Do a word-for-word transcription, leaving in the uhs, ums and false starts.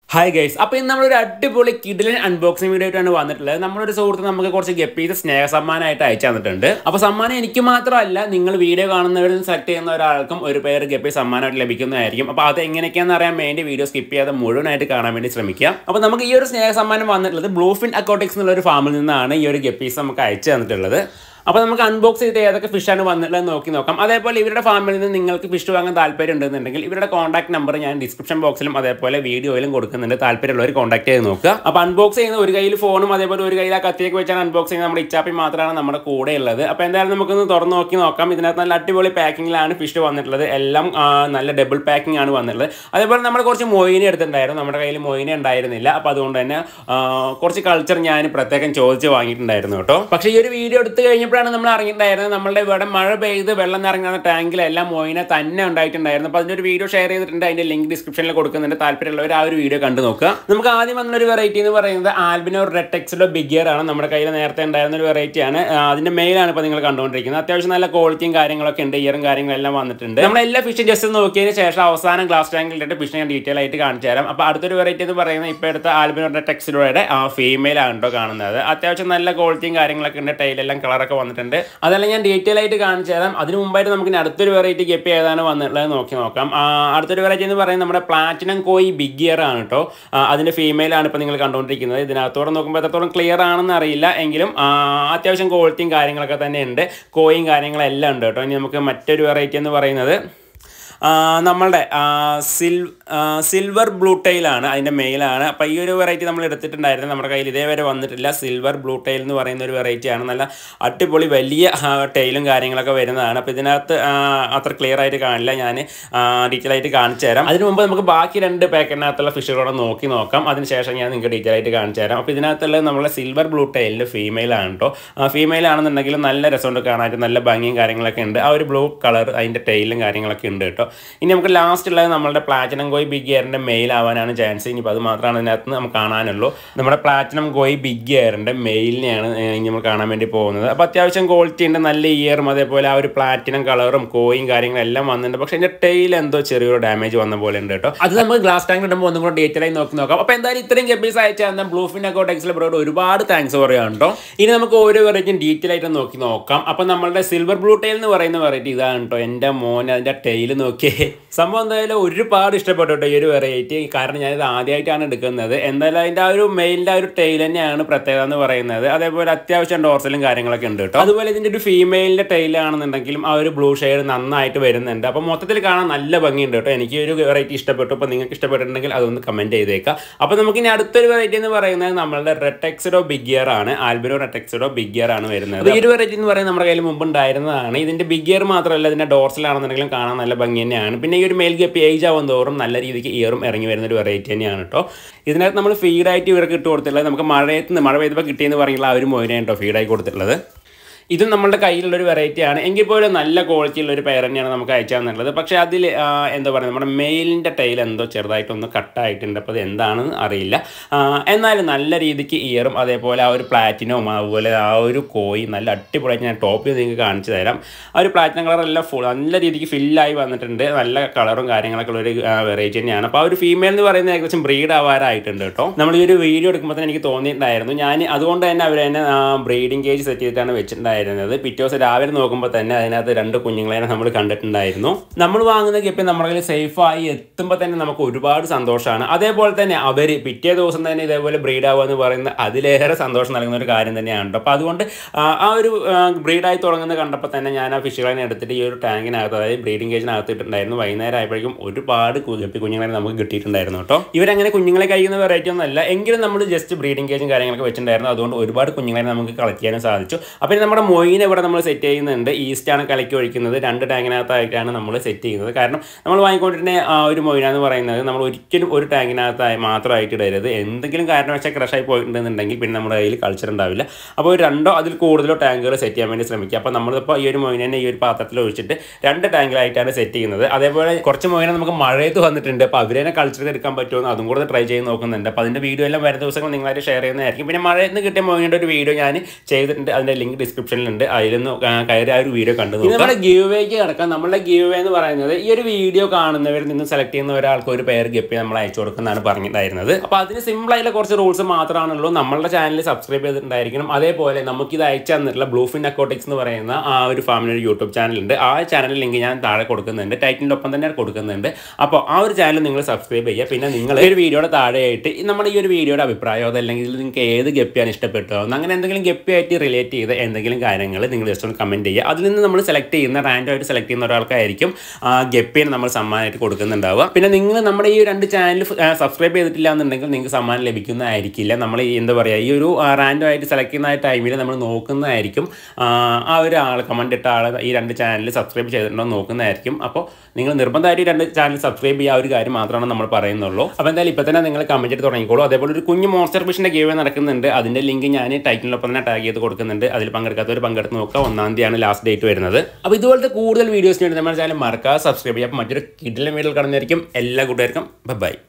Hi guys, അപ്പോൾ ഇന്ന് നമ്മൾ ഒരു അടിപൊളി കിഡിലൻ അൺബോക്സിംഗ് വീഡിയോ ആയിട്ടാണ് വന്നിട്ടുള്ളത്. നമ്മളൊരു സുഹൃത്ത് നമുക്ക് കുറച്ച് ഗപ്പീസ് സ്നേഹ സമ്മാനമായിട്ട് അയച്ചു തന്നിട്ടുണ്ട്. അപ്പോൾ സമ്മാനം എനിക്ക് മാത്രമല്ല, നിങ്ങൾ വീഡിയോ കാണുന്നവരിൽ സെലക്ട് ചെയ്യുന്ന ഒരാൾക്കും ഒരു പേര് ഗപ്പി സമ്മാനമായിട്ട് ലഭിക്കുന്നതായിരിക്കും. അപ്പോൾ അത് എങ്ങനെയൊക്കെയാണെന്ന് അറിയാൻ വേണ്ടി വീഡിയോ സ്കിപ്പ് ചെയ്യാതെ മുഴുവനായിട്ട് കാണാൻ വേണ്ടി ശ്രമിക്കുക. അപ്പോൾ നമുക്ക് ഈ ഒരു സ്നേഹ സമ്മാനം വന്നിട്ടുള്ളത് ബ്ലൂഫിൻ അക്വാട്ടിക്സ് എന്നുള്ള ഒരു ഫാമിൽ നിന്നാണ് ഈ ഒരു ഗപ്പീസ് നമുക്ക് അയച്ചു തന്നിട്ടുള്ളത്. അപ്പോൾ നമുക്ക് അൺബോക്സ് ചെയ്ത് ഏതൊക്കെ ഫിഷാണ് വന്നിട്ടുള്ളത് നോക്കി നോക്കാം. അതേപോലെ ഇവരുടെ ഫാമിൽ നിന്ന് നിങ്ങൾക്ക് ഫിഷ് വാങ്ങാൻ താല്പര്യം ഉണ്ടെന്നുണ്ടെങ്കിൽ ഇവരുടെ കോൺടാക്ട് നമ്പർ ഞാൻ ഡിസ്ക്രിപ്ഷൻ ബോക്സിലും അതേപോലെ വീഡിയോയിലും കൊടുക്കുന്നുണ്ട്. താല്പര്യമുള്ളവർ കോൺടാക്ട് ചെയ്ത് നോക്കുക. അപ്പോൾ അൺബോക്സ് ചെയ്യുന്ന ഒരു കയ്യിൽ ഫോണും അതേപോലെ ഒരു കയ്യിൽ ആ കത്തിയൊക്കെ വെച്ചാണ് അൺബോക്സ് ചെയ്യുന്നത്. നമ്മുടെ ഇച്ചാപ്പി മാത്രമാണ് നമ്മുടെ കൂടെ ഉള്ളത്. അപ്പോൾ എന്തായാലും നമുക്കൊന്ന് തുറന്ന് നോക്കി നോക്കാം. ഇതിനകത്ത് നല്ല അടിപൊളി പാക്കിങ്ങിലാണ് ഫിഷ് വന്നിട്ടുള്ളത്. എല്ലാം നല്ല ഡബിൾ പാക്കിംഗ് ആണ് വന്നിട്ടുള്ളത്. അതേപോലെ നമ്മൾ കുറച്ച് മൊയിനെ എടുത്തിട്ടുണ്ടായിരുന്നു. നമ്മുടെ കയ്യിൽ മൊയിനെ ഉണ്ടായിരുന്നില്ല. അപ്പോൾ അതുകൊണ്ട് തന്നെ കുറച്ച് കൾച്ചർ ഞാൻ പ്രത്യേകം ചോദിച്ച് വാങ്ങിയിട്ടുണ്ടായിരുന്നു കേട്ടോ. പക്ഷേ ഈ ഒരു വീഡിയോ എടുത്ത് കഴിഞ്ഞപ്പോഴാണ് നമ്മൾ അറിഞ്ഞിട്ടുണ്ടായിരുന്നത് നമ്മളുടെ ഇവിടെ മഴ പെയ്ത് വെള്ളം നിറങ്ങുന്ന ടാങ്കിലെല്ലാം മൊയിനെ തന്നെ ഉണ്ടായിട്ടുണ്ടായിരുന്നു. അപ്പോൾ അതിൻ്റെ ഒരു വീഡിയോ ഷെയർ ചെയ്തിട്ടുണ്ട്. അതിൻ്റെ ലിങ്ക് ഡിസ്ക്രിപ്ഷനിൽ കൊടുക്കുന്നുണ്ട്. താല്പര്യമുള്ളവർ ആ ഒരു വീഡിയോ കണ്ടു നോക്കുക. നമുക്ക് ആദ്യം വന്നൊരു വെറൈറ്റി എന്ന് പറയുന്നത് albino red tuxedo big ear ആണ്. നമ്മുടെ കയ്യിൽ നേരത്തെ ഉണ്ടായിരുന്ന ഒരു വെറൈറ്റിയാണ്. അതിൻ്റെ മെയിലാണ് ഇപ്പോൾ നിങ്ങൾ കണ്ടുകൊണ്ടിരിക്കുന്നത്. അത്യാവശ്യം നല്ല ക്വാളിറ്റിയും കാര്യങ്ങളൊക്കെ ഉണ്ട്. ഇയറും കാര്യങ്ങളെല്ലാം വന്നിട്ടുണ്ട്. നമ്മൾ എല്ലാ ഫിഷും ജസ്റ്റ് നോക്കിയതിന് ശേഷം അവസാനം ഗ്ലാസ് ടാങ്കിലിട്ട് ഫിഷിനെ ഞാൻ ഡീറ്റെയിൽ ആയിട്ട് കാണിച്ചു തരാം. അപ്പോൾ അടുത്തൊരു വെറൈറ്റി എന്ന് പറയുന്നത് ഇപ്പോൾ എടുത്ത ആൽബിനോ റെഡ് ടെക്സിലോയുടെ ഫീമെയിൽ ആണ് കേട്ടോ കാണുന്നത്. അത്യാവശ്യം നല്ല ക്വാളിറ്റിയും കാര്യങ്ങളൊക്കെ ഉണ്ട്. ടൈലെല്ലാം കളറൊക്കെ വന്നിട്ടുണ്ട്. അതെല്ലാം ഞാൻ ഡീറ്റെയിൽ ആയിട്ട് കാണിച്ചു തരാം. അതിന് മുമ്പായിട്ട് നമുക്ക് അടുത്തൊരു വെറൈറ്റി ഗപ്പി ഏതാണ് വന്നിട്ടുള്ളത് നോക്കി നോക്കാം. അടുത്തൊരു വെറൈറ്റി എന്ന് പറയുന്നത് നമ്മുടെ പ്ലാറ്റിനം കോയി ബിഗ് ഇയർ ആണ് കേട്ടോ. അതിൻ്റെ ഫീമെയിൽ ആണ് ഇപ്പോൾ നിങ്ങൾ കണ്ടുകൊണ്ടിരിക്കുന്നത്. ഇതിനകത്തോടെ നോക്കുമ്പോൾ എത്രത്തോളം ക്ലിയർ ആണെന്ന് അറിയില്ല, എങ്കിലും അത്യാവശ്യം ക്വാളിറ്റിയും കാര്യങ്ങളൊക്കെ തന്നെ ഉണ്ട്. കോയും കാര്യങ്ങളെല്ലാം ഉണ്ട് കേട്ടോ. ഇനി നമുക്ക് മറ്റൊരു വെറൈറ്റി എന്ന് പറയുന്നത് നമ്മളുടെ സിൽ സിൽവർ ബ്ലൂ ടൈലാണ്. അതിൻ്റെ മെയിലാണ്. അപ്പോൾ ഈ ഒരു വെറൈറ്റി നമ്മൾ എടുത്തിട്ടുണ്ടായിരുന്നു. നമ്മുടെ കയ്യിൽ ഇതേവരെ വന്നിട്ടില്ല. സിൽവർ ബ്ലൂ ടൈൽ എന്ന് പറയുന്ന ഒരു വെറൈറ്റിയാണ്. നല്ല അടിപൊളി വലിയ ടൈലും കാര്യങ്ങളൊക്കെ വരുന്നതാണ്. അപ്പോൾ ഇതിനകത്ത് അത്ര ക്ലിയർ ആയിട്ട് കാണില്ല, ഞാൻ ഡീറ്റെയിൽ ആയിട്ട് കാണിച്ചു തരാം. അതിന് മുമ്പ് നമുക്ക് ബാക്കി രണ്ട് പാക്കറ്റിനകത്തുള്ള ഫിഷുകളോടെ നോക്കി നോക്കാം. അതിനുശേഷം ഞാൻ നിങ്ങൾക്ക് ഡീറ്റെയിൽ ആയിട്ട് കാണിച്ചു തരാം. അപ്പോൾ ഇതിനകത്തുള്ളത് നമ്മളെ സിൽവർ ബ്ലൂ ടൈലിൻ്റെ ഫീമെയിൽ ആണ് കേട്ടോ. ഫീമെയിൽ ആണെന്നുണ്ടെങ്കിലും നല്ല രസമുണ്ട് കാണാനായിട്ട്. നല്ല ഭംഗിയും കാര്യങ്ങളൊക്കെ ഉണ്ട്. ആ ഒരു ബ്ലൂ കളർ അതിൻ്റെ ടൈലും കാര്യങ്ങളൊക്കെ ഉണ്ട് കേട്ടോ. ഇനി നമുക്ക് ലാസ്റ്റ് ഉള്ളത് നമ്മുടെ പ്ലാറ്റിനം കോയി ബിഗ് ഇയറിൻ്റെ മെയിൽ ആവാനാണ് ചാൻസ്. ഇനിയിപ്പോൾ അത് മാത്രമാണ് ഇതിനകത്ത് നമുക്ക് കാണാനുള്ളൂ. നമ്മുടെ പ്ലാറ്റിനം കോയി ബിഗ് ഇയറിൻ്റെ മെയിലിനെയാണ് ഇനി നമ്മൾ കാണാൻ വേണ്ടി പോകുന്നത്. അപ്പോൾ അത്യാവശ്യം ക്വാളിറ്റി ഉണ്ട്. നല്ല ഇയറും അതേപോലെ ആ ഒരു പ്ലാറ്റിനം കളറും കോയും കാര്യങ്ങളും എല്ലാം വന്നിട്ടുണ്ട്. പക്ഷേ അതിൻ്റെ ടൈൽ എന്തോ ചെറിയൊരു ഡാമേജ് വന്ന പോലെ ഉണ്ട് കേട്ടോ. അത് നമുക്ക് ഗ്ലാസ് ടാങ്ക് ഇടുമ്പോൾ ഒന്നും കൂടെ ഡീറ്റെയിൽ ആയി നോക്കി നോക്കാം. അപ്പോൾ എന്തായാലും ഇത്രയും ഗപ്പീസ് അയച്ചാൽ ബ്ലൂഫിൻ അക്വാട്ടിക്സിലെ ബ്രോഡ് ഒരുപാട് താങ്ക്സ് പറയുകയാണ് കേട്ടോ. ഇനി നമുക്ക് ഓരോ വെറൈറ്റിയും ഡീറ്റെയിൽ ആയിട്ട് നോക്കി നോക്കാം. അപ്പോൾ നമ്മളുടെ സിൽവർ ബ്ലൂ ടൈൽ എന്ന് പറയുന്ന വെറൈറ്റി ഇതാണ് കേട്ടോ. എൻ്റെ മോൻ അതിൻ്റെ ടൈൽ നോക്കിയേ. സംഭവം എന്തായാലും ഒരുപാട് ഇഷ്ടപ്പെട്ടു കേട്ടോ ഈ ഒരു വെറൈറ്റി. കാരണം ഞാനിത് ആദ്യമായിട്ടാണ് എടുക്കുന്നത്. എന്തായാലും അതിൻ്റെ ആ ഒരു മെയിലിൻ്റെ ആ ഒരു ടൈൽ തന്നെയാണ് പ്രത്യേകത എന്ന് പറയുന്നത്. അതേപോലെ അത്യാവശ്യം ഡോർസലും കാര്യങ്ങളൊക്കെ ഉണ്ട് കേട്ടോ. അതുപോലെ ഇതിൻ്റെ ഒരു ഫീമെയിലിൻ്റെ ടൈലാണെന്നുണ്ടെങ്കിലും ആ ഒരു ബ്ലൂ ഷെയ്ഡ് നന്നായിട്ട് വരുന്നുണ്ട്. അപ്പോൾ മൊത്തത്തിൽ കാണാൻ നല്ല ഭംഗിയുണ്ട് കേട്ടോ. എനിക്ക് ഒരു വെറൈറ്റി ഇഷ്ടപ്പെട്ടു. അപ്പോൾ നിങ്ങൾക്ക് ഇഷ്ടപ്പെട്ടിട്ടുണ്ടെങ്കിൽ അതൊന്ന് കമൻറ്റ് ചെയ്തേക്കാം. അപ്പോൾ നമുക്ക് ഇനി അടുത്തൊരു വെറൈറ്റി എന്ന് പറയുന്നത് നമ്മളുടെ റെഡ് ടെക്സിഡോ ബിഗ് ഇയർ ആണ്. Albino red tuxedo big ear ആണ് വരുന്നത്. ഈ ഒരു വെറൈറ്റി എന്ന് പറയുന്നത് നമ്മുടെ കയ്യിൽ മുമ്പ് ഉണ്ടായിരുന്നതാണ്. ഇതിൻ്റെ ബിഗ് ഇയർ മാത്രമല്ല, ഇതിൻ്റെ ഡോർസലാണെന്നുണ്ടെങ്കിലും കാണാൻ നല്ല ഭംഗി തന്നെയാണ്. പിന്നെ ഈ ഒരു മെയിൽ ഗപ്പി ഏജ് ആവും തോറും നല്ല രീതിക്ക് ഇയറും ഇറങ്ങി വരുന്ന ഒരു വെറൈറ്റി തന്നെയാണ് കേട്ടോ. ഇതിനകത്ത് നമ്മൾ ഫീഡായിട്ട് ഇവർക്ക് ഇട്ട് കൊടുത്തിട്ടുള്ളത് നമുക്ക് മഴയത്ത് മഴ പെയ്തപ്പോൾ കിട്ടിയെന്ന് പറയുമ്പോൾ ആ ഒരു മൊയിനാണ് കേട്ടോ ഫീഡായി കൊടുത്തിട്ടുള്ളത്. ഇതും നമ്മളുടെ കയ്യിലുള്ളൊരു വെറൈറ്റിയാണ്. എങ്കിൽ പോലും നല്ല ക്വാളിറ്റിയുള്ളൊരു പെയർ തന്നെയാണ് നമുക്ക് അയച്ചു തന്നിട്ടുള്ളത്. പക്ഷേ അതിൽ എന്താ പറയുക, നമ്മുടെ മെയിലിൻ്റെ ടൈൽ എന്തോ ചെറുതായിട്ടൊന്ന് കട്ടായിട്ടുണ്ട്. അപ്പോൾ അത് എന്താണെന്ന് അറിയില്ല. എന്നാലും നല്ല രീതിക്ക് ഇയറും അതേപോലെ ആ ഒരു പ്ലാറ്റിനവും അതുപോലെ ആ ഒരു കോയി നല്ല അടിപൊളിയായിട്ട് ഞാൻ ടോപ്പിൽ നിങ്ങൾക്ക് കാണിച്ചു തരാം. ആ ഒരു പ്ലാറ്റിനം കളറെല്ലാം ഫുൾ നല്ല രീതിക്ക് ഫില്ലായി വന്നിട്ടുണ്ട്. നല്ല കളറും കാര്യങ്ങളൊക്കെ ഉള്ളൊരു വെറൈറ്റി തന്നെയാണ്. അപ്പോൾ ആ ഒരു ഫീമെയിൽ എന്ന് പറയുന്നത് ഏകദേശം ബ്രീഡ് ആവാറായിട്ടുണ്ട് കേട്ടോ. നമ്മൾ ഈ ഒരു വീഡിയോ എടുക്കുമ്പോൾ തന്നെ എനിക്ക് തോന്നിയിട്ടുണ്ടായിരുന്നു. ഞാൻ അതുകൊണ്ട് തന്നെ അവർ തന്നെ ബ്രീഡിംഗ് കേജ് സെറ്റ് ചെയ്തിട്ടാണ് വെച്ചിട്ടുണ്ടായിരുന്നത്. പിറ്റേ ദിവസം രാവിലെ നോക്കുമ്പോൾ തന്നെ അതിനകത്ത് രണ്ട് കുഞ്ഞുങ്ങളെ നമ്മൾ കണ്ടിട്ടുണ്ടായിരുന്നു. നമ്മൾ വാങ്ങുന്ന ഗപ്പി നമ്മുടെ കയ്യിൽ സേഫായി എത്തുമ്പോൾ തന്നെ നമുക്ക് ഒരുപാട് സന്തോഷമാണ്. അതേപോലെ തന്നെ അവർ പിറ്റേ ദിവസം തന്നെ ഇതേപോലെ ബ്രീഡ് ആവുക എന്ന് പറയുന്നത് അതിലേറെ സന്തോഷം നൽകുന്ന ഒരു കാര്യം തന്നെയാണ്. അപ്പോൾ അതുകൊണ്ട് ആ ഒരു ബ്രീഡായി തുടങ്ങുന്നത് കണ്ടപ്പോൾ തന്നെ ഞാൻ ആ ഫിഷുകളെ എടുത്തിട്ട് ഈ ഒരു ടാങ്കിനകത്ത്, അതായത് ബ്രീഡിംഗ് കേജിനകത്ത് ഇട്ടിട്ടുണ്ടായിരുന്നു. വൈകുന്നേരം ആയപ്പോഴേക്കും ഒരുപാട് ഗപ്പി കുഞ്ഞുങ്ങളെ നമുക്ക് കിട്ടിയിട്ടുണ്ടായിരുന്നു കേട്ടോ. ഇവരങ്ങനെ കുഞ്ഞുങ്ങളെ കഴിക്കുന്ന വെറൈറ്റി ഒന്നും അല്ല, എങ്കിലും നമ്മൾ ജസ്റ്റ് ബ്രീഡിംഗ് കേജും കാര്യങ്ങളൊക്കെ വെച്ചിട്ടുണ്ടായിരുന്നു. അതുകൊണ്ട് ഒരുപാട് കുഞ്ഞുങ്ങളെ നമുക്ക് കളക്ട് ചെയ്യാനും സാധിച്ചു. അപ്പോൾ നമ്മുടെ മൊയിനെ ഇവിടെ നമ്മൾ സെറ്റ് ചെയ്യുന്നുണ്ട്. ഈസ്റ്റാണ് കലക്കി ഒഴിക്കുന്നത്. രണ്ട് ടാങ്കിനകത്തായിട്ടാണ് നമ്മൾ സെറ്റ് ചെയ്യുന്നത്. കാരണം നമ്മൾ വാങ്ങിക്കൊണ്ടിരുന്ന ആ ഒരു മൊയിന എന്ന് പറയുന്നത് നമ്മൾ ഒരിക്കലും ഒരു ടാങ്കിനകത്തായി മാത്രമായിട്ട് ഇടരുത്. എന്തെങ്കിലും കാരണവശാൽ ക്രഷായി പോയിട്ടുണ്ടെന്നുണ്ടെങ്കിൽ പിന്നെ നമ്മുടെ കയ്യിൽ കൾച്ചർ ഉണ്ടാവില്ല. അപ്പോൾ ഒരു രണ്ടോ അതിൽ കൂടുതലോ ടാങ്കുകൾ സെറ്റ് ചെയ്യാൻ വേണ്ടി ശ്രമിക്കുക. അപ്പോൾ നമ്മളിപ്പോൾ ഈ ഒരു മൊയിനെ ഈ ഒരു പാത്രത്തിൽ ഒഴിച്ചിട്ട് രണ്ട് ടാങ്കിലായിട്ടാണ് സെറ്റ് ചെയ്യുന്നത്. അതേപോലെ കുറച്ച് മൊയിനെ നമുക്ക് മഴയത്ത് വന്നിട്ടുണ്ട്. അപ്പോൾ അവരെ കൾച്ചർ എടുക്കാൻ പറ്റുമെന്ന് അതും കൂടെ ട്രൈ ചെയ്ത് നോക്കുന്നുണ്ട്. അപ്പോൾ അതിൻ്റെ വീഡിയോ എല്ലാം വരുന്ന ദിവസങ്ങൾ നിങ്ങളായിട്ട് ഷെയർ ചെയ്യുന്നതായിരിക്കും. പിന്നെ മഴയത്ത് കിട്ടിയ മൊയിൻ്റെ ഒരു വീഡിയോ ഞാൻ ചെയ്തിട്ടുണ്ട്. അതിൻ്റെ ലിങ്ക് ഡിസ്ക്രിപ്ഷനിൽ ഡിസ്ക്രിപ്ഷനിലുണ്ട്, അതിലൊന്ന് കയറി ആ ഒരു വീഡിയോ കണ്ടു നോക്കുക. നമ്മുടെ ഗീവ് വേക്ക് കിടക്കാം. നമ്മളുടെ ഗീവ് വേ എന്ന് പറയുന്നത് ഈ ഒരു വീഡിയോ കാണുന്നവരിൽ നിന്ന് സെലക്ട് ചെയ്യുന്ന ഒരാൾക്ക് ഒരു പേര് ഗപ്പി നമ്മൾ അയച്ചു കൊടുക്കുന്നതാണ് പറഞ്ഞിട്ടുണ്ടായിരുന്നത്. അപ്പോൾ അതിന് സിമ്പിൾ ആയിട്ടുള്ള കുറച്ച് റൂൾസ് മാത്രമാണുള്ളൂ. നമ്മളുടെ ചാനൽ സബ്സ്ക്രൈബ് ചെയ്തിട്ടുണ്ടായിരിക്കണം. അതേപോലെ നമുക്ക് ഇത് അയച്ചു തന്നിട്ടുള്ള ബ്ലൂഫിൻ അക്വാട്ടിക്സ് എന്ന് പറയുന്ന ആ ഒരു ഫാമിലി ഒരു യൂട്യൂബ് ചാനലുണ്ട്. ആ ചാനൽ ലിങ്ക് ഞാൻ താഴെ കൊടുക്കുന്നുണ്ട്, ടൈറ്റിലിനൊപ്പം തന്നെ കൊടുക്കുന്നുണ്ട്. അപ്പോൾ ആ ഒരു ചാനൽ നിങ്ങൾ സബ്സ്ക്രൈബ് ചെയ്യുക. പിന്നെ നിങ്ങൾ ഈ ഒരു വീഡിയോയുടെ താഴെയായിട്ട് നമ്മുടെ ഈ ഒരു വീഡിയോയുടെ അഭിപ്രായമോ അതല്ലെങ്കിൽ നിങ്ങൾക്ക് ഏത് ഗപ്പിയാണ് ഇഷ്ടപ്പെട്ടോ അങ്ങനെ എന്തെങ്കിലും ഗപ്പിയായിട്ട് റിലേറ്റ് ചെയ്ത് എന്തെങ്കിലും കാര്യങ്ങൾ നിങ്ങൾ ജസ്റ്റ് ഒന്ന് കമൻറ്റ് ചെയ്യുക. അതിൽ നിന്ന് നമ്മൾ സെലക്ട് ചെയ്യുന്ന റാൻഡം ആയിട്ട് സെലക്ട് ചെയ്യുന്ന ഒരാൾക്കായിരിക്കും ഗപ്പിന് നമ്മൾ സമ്മാനമായിട്ട് കൊടുക്കുന്നുണ്ടാവുക. പിന്നെ നിങ്ങൾ നമ്മുടെ ഈ രണ്ട് ചാനൽ സബ്സ്ക്രൈബ് ചെയ്തിട്ടില്ല എന്നുണ്ടെങ്കിൽ നിങ്ങൾക്ക് സമ്മാനം ലഭിക്കുന്നതായിരിക്കില്ല. നമ്മൾ ഈ എന്താ പറയുക ഈ ഒരു റാൻഡം ആയിട്ട് സെലക്ട് ചെയ്യുന്ന ടൈമിൽ നമ്മൾ നോക്കുന്നതായിരിക്കും ആ ഒരു ആൾ കമൻറ്റ് ഇട്ട ആൾ ഈ രണ്ട് ചാനൽ സബ്സ്ക്രൈബ് ചെയ്തിട്ടുണ്ടോ നോക്കുന്നതായിരിക്കും. അപ്പോൾ നിങ്ങൾ നിർബന്ധമായിട്ട് രണ്ട് ചാനൽ സബ്സ്ക്രൈബ് ചെയ്യുക, ആ ഒരു കാര്യം മാത്രമാണ് നമ്മൾ പറയുന്നുള്ളൂ. അപ്പോൾ എന്തായാലും ഇപ്പോൾ തന്നെ നിങ്ങൾ കമൻറ്റ് ചെയ്ത് തുടങ്ങിക്കോളൂ. അതേപോലെ ഒരു കുഞ്ഞ് മോൺസ്റ്റർ ഫിഷിൻ്റെ ഗീവ് നടക്കുന്നുണ്ട്. അതിൻ്റെ ലിങ്ക് ഞാൻ ടൈറ്റിലിനൊപ്പം തന്നെ ടാഗ് ചെയ്ത് കൊടുക്കുന്നുണ്ട്. അതിൽ പങ്കെടുക്കാത്തവർ പങ്കെടുത്ത് നോക്കുക. ഒന്നാം തീയതിയാണ് ലാസ്റ്റ് ഡേറ്റ് വരുന്നത്. അപ്പോൾ ഇതുപോലത്തെ കൂടുതൽ വീഡിയോസിന് വേണ്ടി നമ്മുടെ ചാനൽ മറക്കാതെ സബ്സ്ക്രൈബ് ചെയ്യുക. അപ്പോൾ മറ്റൊരു കിടിലൻ വീഡിയോയിൽ കാണുന്നതായിരിക്കും. എല്ലാ കൂട്ടുകാർക്കും ബൈ.